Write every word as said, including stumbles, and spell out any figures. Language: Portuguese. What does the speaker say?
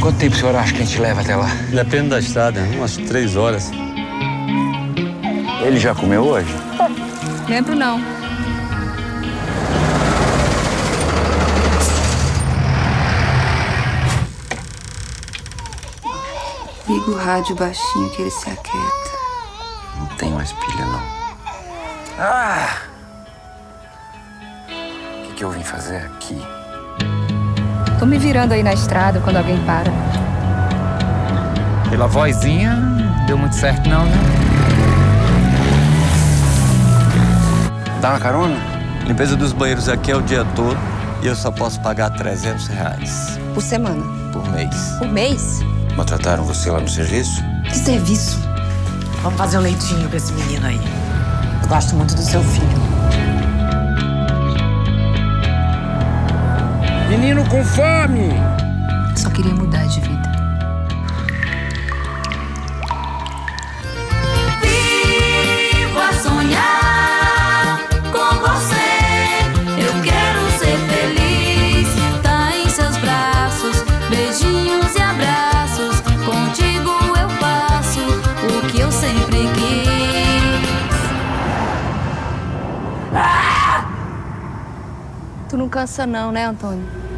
Quanto tempo o senhor acha que a gente leva até lá? Depende da estrada, umas três horas. Ele já comeu hoje? Lembro não. Liga o rádio baixinho que ele se aquieta. Não tem mais pilha, não. Ah! O que, que eu vim fazer aqui? Tô me virando aí na estrada quando alguém para. Pela vozinha, não deu muito certo não, né? Dá uma carona? Limpeza dos banheiros aqui é o dia todo e eu só posso pagar trezentos reais Por semana? por mês. Por mês? Maltrataram você lá no serviço? Que serviço? Vamos fazer um leitinho pra esse menino aí. Eu gosto muito do seu filho. Menino com fome! Só queria mudar de vida. Vivo a sonhar com você. Eu quero ser feliz. Tá em seus braços, beijinhos e abraços. Contigo eu faço o que eu sempre quis. Tu não cansa não, né, Antônio?